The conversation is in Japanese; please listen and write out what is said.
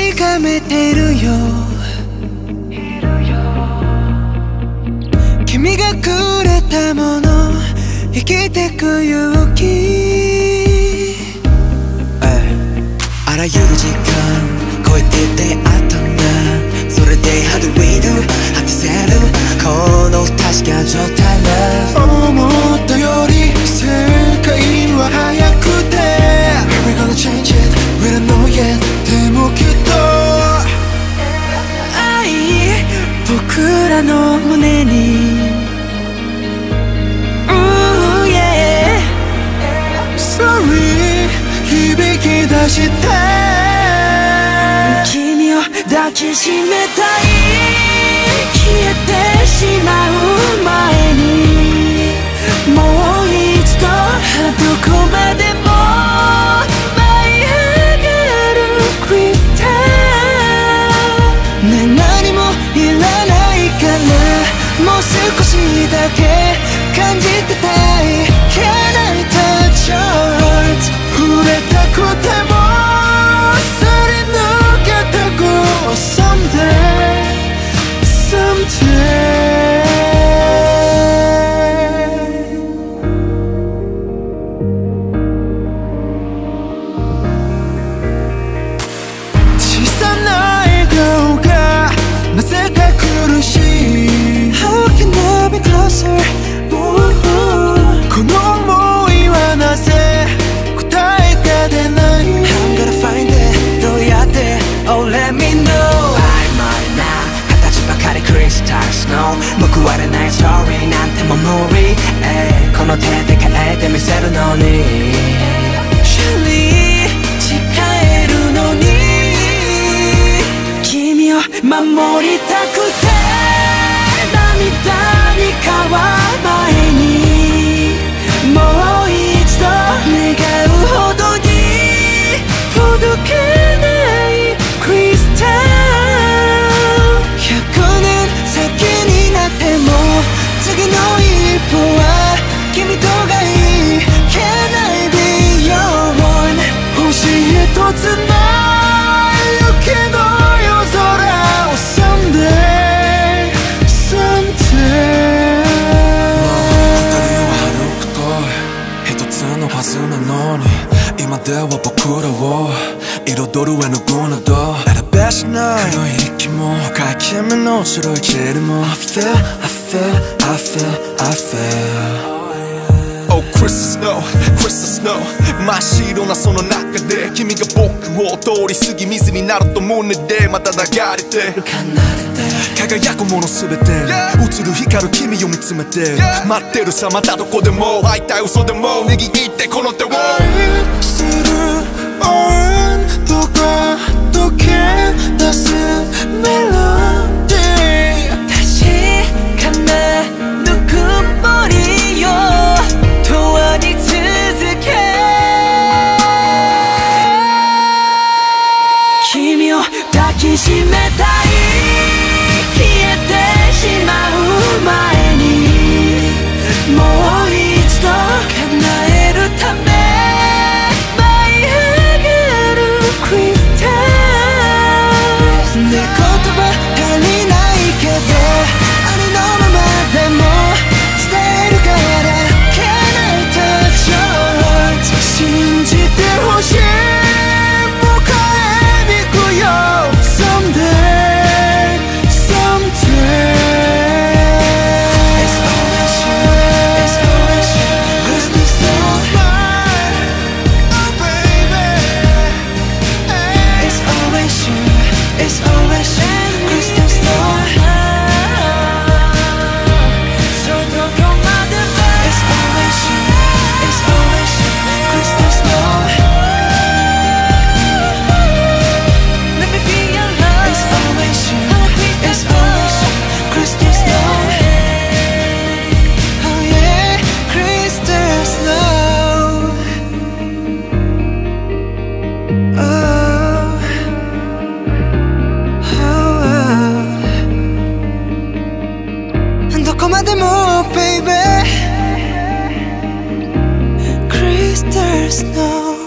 がめてるよ。君がくれたもの、生きてく勇気。あらゆる時間超えて出会ったんだ。それで How do we do 果たせるこの不確か状態だ。思ったより世界は速くて We're gonna change it, we don't know yet でもきっと愛僕らの胸に Ooh yeah Sorry 響き出して君を抱きしめたい。消えてしまう前にもう一度どこまでも舞い上がるクリスタルね。何もいらないからもう少しだけ感じてたい。Can I touch your heart 触れたくてもすり抜けてく Someday Someday 小さな笑顔がなぜか苦しい。 How can I be closer この想いはなぜ答えが出ない。 I'm gonna find it どうやって Oh let me know 曖昧な形ばかりクリスタルスノー報われないストーリーなんても無理、この手で変えてみせるのに Surely 誓えるのに君を守りたくて涙に変わる前にもう一度願うほどに届けないクリスタル。100年先になっても次の一歩は君とがいい。 Can I be your one 星一つない雪の夜空を Someday Someday 二人は歩くと一つのパズルなのに今では僕らを彩る絵の具など選べしない黒い息も深い君の白い霧も I feel, I feel, I feel, I feel Oh Crystal Snow, Crystal Snow 真っ白なその中で君が僕を通り過ぎ水になると胸でまた流れて輝くものすべて映る光る君を見つめて待ってるさまたどこでも会いたい嘘でも握ってこの手を愛する温度が溶け出すメロディー確かなぬくもりよ永遠に続け君を抱きしめたい。消えてしまう前にもう一度叶えるため舞い上がるクリスタルね。言葉足りないけどありのままでも伝えるから Can I touch your heart 信じてほしい。迎えに行くよ Someday Someday It's always you It's always you Crystal Snow Oh baby It's always you It's always you Crystal Snow So don't go mad at me It's always you It's always you Crystal Snow Let me feel your love It's always you It's always you Crystal Snow Oh yeah Crystal Snow Oh Oh どこまでも baby Crystal Snow